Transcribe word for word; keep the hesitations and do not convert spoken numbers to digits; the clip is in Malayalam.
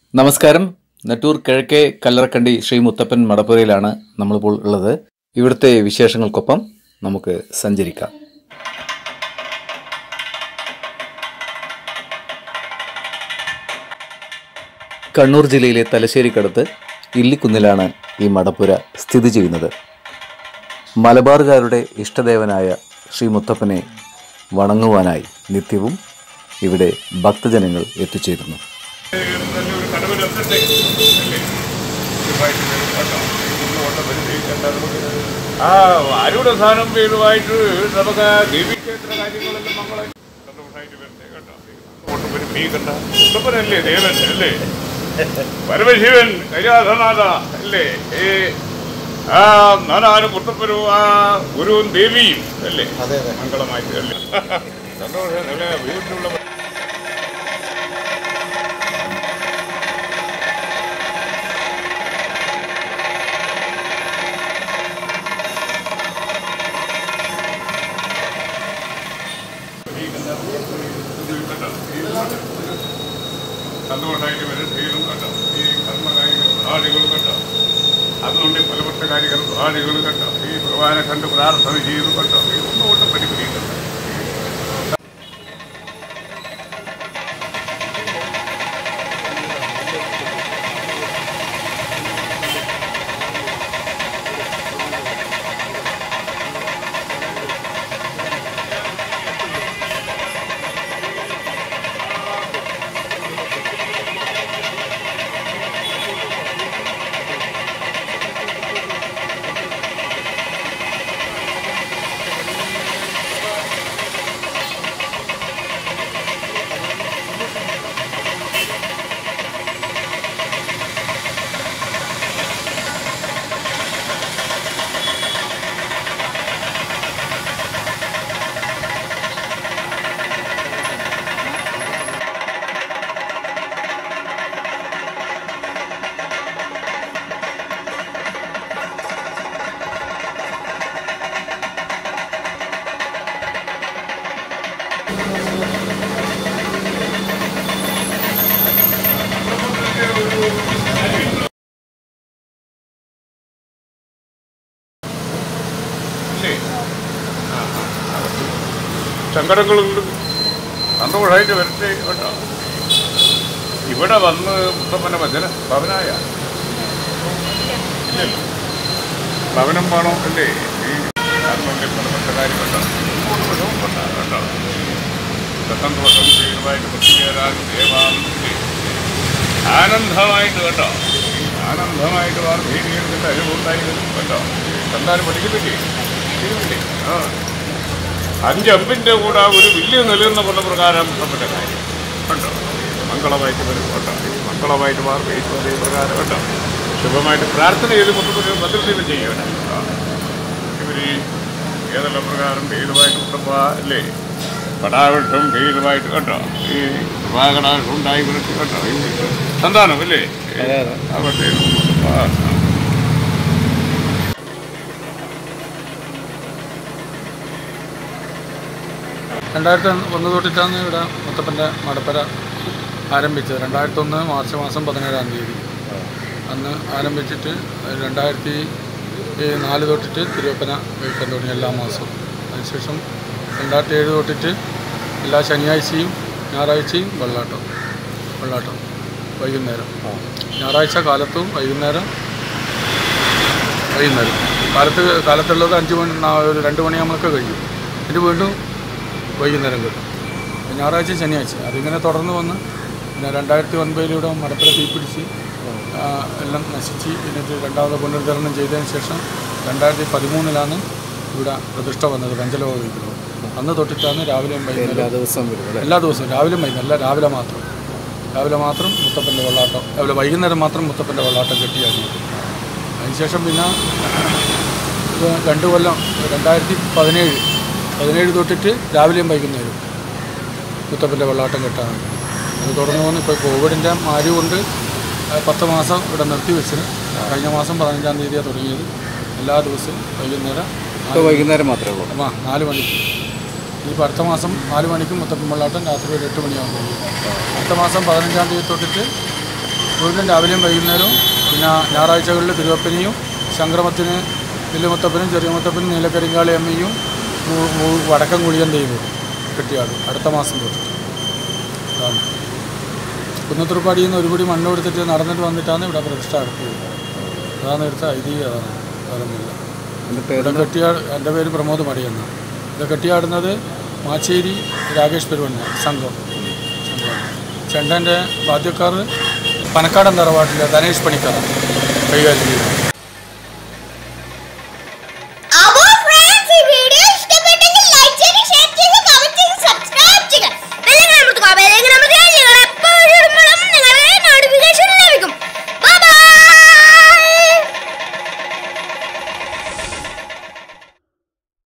നമസ്കാരം. നെട്ടൂർ കിഴക്കേ കല്ലറക്കണ്ടി ശ്രീ മുത്തപ്പൻ മടപ്പുരയിലാണ് നമ്മളിപ്പോൾ ഉള്ളത്. ഇവിടുത്തെ വിശേഷങ്ങൾക്കൊപ്പം നമുക്ക് സഞ്ചരിക്കാം. കണ്ണൂർ ജില്ലയിലെ തലശ്ശേരിക്കടുത്ത് ഇല്ലിക്കുന്നിലാണ് ഈ മടപ്പുര സ്ഥിതി ചെയ്യുന്നത്. മലബാറുകാരുടെ ഇഷ്ടദേവനായ ശ്രീ മുത്തപ്പനെ വണങ്ങുവാനായി നിത്യവും ഇവിടെ ഭക്തജനങ്ങൾ എത്തിച്ചേരുന്നു. ആ ആരുടെ സ്ഥാനം പേരുമായിട്ട് നമുക്ക് ദേവീക്ഷേത്ര കാര്യങ്ങളെല്ലാം നമ്മളെ സന്തോഷമായിട്ട് വരട്ടെ കേട്ടോ. മീ കണ്ട മുത്തപ്പനല്ലേ ദേവൻ അല്ലേ, പരമശിവൻ കൈലാസനാഥ അല്ലേ, ഏ ആ നാനാനും മുത്തപ്പനും ആ ഗുരുവും ദേവിയും അല്ലേ, മംഗളമായിട്ട് അല്ലേ. സന്തോഷം നല്ല വീട്ടിലുള്ള സന്തോഷമായിട്ട് വരട്ടെയും കേട്ടോ. ഈ കർമ്മകാരികളും ആളുകളും കേട്ടോ, അതുകൊണ്ട് ഫലപ്പെട്ട കാര്യങ്ങളും ആളുകളും കേട്ടോ. ഈ ഭഗവാനെ കണ്ട് പ്രാർത്ഥന ചെയ്തു കേട്ടോ. ഈ ഒന്നുകൊണ്ട് പരിഹരിക്കുന്നു. സങ്കടങ്ങളുണ്ട്, സന്തോഷമായിട്ട് വരട്ടെ കേട്ടോ. ഇവിടെ വന്ന് മുത്തപ്പൻ്റെ ഭജന ഭവനായ ഇല്ലല്ലോ, ഭവനം വേണോ അല്ലേ. ഈ അതുകൊണ്ട് പ്രധാനപ്പെട്ട കാര്യം കേട്ടോ. കേട്ടോ സന്തോഷം ചെയ്യുന്നതായിട്ട് പറ്റുകേരാൻ ദേവാന്തേ ആനന്ദമായിട്ട് കേട്ടോ. ആനന്ദമായിട്ട് വാർദ്ധീകരിക്കുന്നതിൻ്റെ അനുഭവമുണ്ടായിരുന്നു കേട്ടോ. എന്തായാലും പഠിക്കുന്നില്ലേ ചെയ്യുന്നില്ലേ? ആ അഞ്ചമ്പിൻ്റെ കൂടെ ഒരു വില്ല് നിലനിന്ന കൊണ്ട പ്രകാരം മുത്തപ്പൻ്റെ കാര്യം കേട്ടോ. മംഗളമായിട്ട് വരും കേട്ടോ. മംഗളമായിട്ട് വാർദ്ധീകരിക്കും അതേ പ്രകാരം കേട്ടോ. ശുഭമായിട്ട് പ്രാർത്ഥന ചെയ്ത് മുത്തപ്പന് ഭദ്രതയും ചെയ്യണം. ഇവർ ഏതെല്ലാം പ്രകാരം ഭേദമായിട്ട് മുത്തപ്പ അല്ലേ, കടാവിഷം ഭേദമായിട്ട് കേട്ടോ. ഈ കൃപാകടാവിഷം ഉണ്ടായി വിളിച്ച് കേട്ടോ. സന്താനം അല്ലേ അവരുടെ രണ്ടായിരത്തി ഒന്ന് തൊട്ടിട്ടാണ് ഇവിടെ മുത്തപ്പൻ്റെ മടപ്പര ആരംഭിച്ചത്. രണ്ടായിരത്തി ഒന്ന് മാർച്ച് മാസം പതിനേഴാം തീയതി അന്ന് ആരംഭിച്ചിട്ട് രണ്ടായിരത്തി നാല് തൊട്ടിട്ട് തിരുവപ്പന വയ്ക്കാൻ തുടങ്ങി എല്ലാ മാസവും. അതിനുശേഷം രണ്ടായിരത്തി ഏഴ് തൊട്ടിട്ട് എല്ലാ ശനിയാഴ്ചയും ഞായറാഴ്ചയും വെള്ളാട്ടം വെള്ളാട്ടം വൈകുന്നേരം. ഞായറാഴ്ച കാലത്തും വൈകുന്നേരം വൈകുന്നേരം കാലത്ത് കാലത്തുള്ളത് അഞ്ച് മണി ഒരു രണ്ട് മണിയാകുമ്പോഴൊക്കെ കഴിയും. എന്നിട്ട് വീണ്ടും വൈകുന്നേരം കിട്ടും. ഞായറാഴ്ച ശനിയാഴ്ച അതിങ്ങനെ തുടർന്ന് വന്ന് പിന്നെ രണ്ടായിരത്തി ഒൻപതിലൂടെ മടപ്പുര തീപിടിച്ച് എല്ലാം നശിച്ച് എന്നിട്ട് രണ്ടാമത് പുനരുദ്ധരണം ചെയ്തതിന് ശേഷം രണ്ടായിരത്തി പതിമൂന്നിലാണ് ഇവിടെ പ്രതിഷ്ഠ വന്നത് പഞ്ചലോക വിഗ്രഹം. അന്ന് തൊട്ടിട്ടാണ് രാവിലെയും വൈകുന്നേരം എല്ലാ ദിവസവും എല്ലാ ദിവസവും രാവിലെയും വൈകുന്നേരം അല്ല രാവിലെ മാത്രം രാവിലെ മാത്രം മുത്തപ്പൻ്റെ വെള്ളാട്ടം, രാവിലെ വൈകുന്നേരം മാത്രം മുത്തപ്പൻ്റെ വെള്ളാട്ടം കെട്ടിയാക്കി. അതിനുശേഷം പിന്നെ രണ്ട് കൊല്ലം രണ്ടായിരത്തി പതിനേഴ് പതിനേഴ് തൊട്ടിട്ട് രാവിലെയും വൈകുന്നേരം മുത്തപ്പൻ്റെ വെള്ളാട്ടം കെട്ടാണ്. അത് തുടർന്ന് വന്ന് ഇപ്പോൾ കോവിഡിൻ്റെ മാരി കൊണ്ട് പത്ത് മാസം ഇവിടെ നിർത്തി വെച്ചത്. കഴിഞ്ഞ മാസം പതിനഞ്ചാം തീയതിയാണ് തുടങ്ങിയത്. എല്ലാ ദിവസവും വൈകുന്നേരം വൈകുന്നേരം മാത്രമേ ഉള്ളൂ. ആ നാല് മണിക്ക്. ഇപ്പോൾ അടുത്ത മാസം നാല് മണിക്കും മുത്തപ്പൻ വെള്ളാട്ടം രാത്രി ഒരു എട്ട് മണിയാകുമ്പോൾ. അടുത്ത മാസം പതിനഞ്ചാം തീയതി തൊട്ടിട്ട് വീണ്ടും രാവിലെയും വൈകുന്നേരവും. പിന്നെ ഞായറാഴ്ചകളിൽ തിരുവപ്പനെയും സംക്രമത്തിന് വലിയമുത്തപ്പനും ചെറിയമുത്തപ്പനും നീലക്കരിങ്കാളി അമ്മയും വടക്കം കുളിയൻ്റെയും കെട്ടിയാടും അടുത്ത മാസം തൊട്ട്. അതാണ് കുന്നത്തുറുപ്പാടിയിൽ നിന്ന് ഒരുപടി മണ്ണ് കൊടുത്തിട്ട് നടന്നിട്ട് വന്നിട്ടാണ് ഇവിടെ പ്രതിഷ്ഠ നടത്തിയത്. അതാണ് എടുത്ത ഐതിഹ്യം. അതാണ് വേറൊന്നുമില്ല. ഇവിടെ കെട്ടിയാട് എൻ്റെ പേര് പ്രമോദ് മടിയെന്ന്. ഇത് കെട്ടിയാടുന്നത് മാച്ചേരി രാകേഷ് പെരുവണ്ണ സംഘം സംഘം ചെണ്ടൻ്റെ വാദ്യക്കാർ പനക്കാടൻ തറവാട്ടിലെ ധനേഷ് പണിക്കർ കൈകാര്യം ചെയ്തു.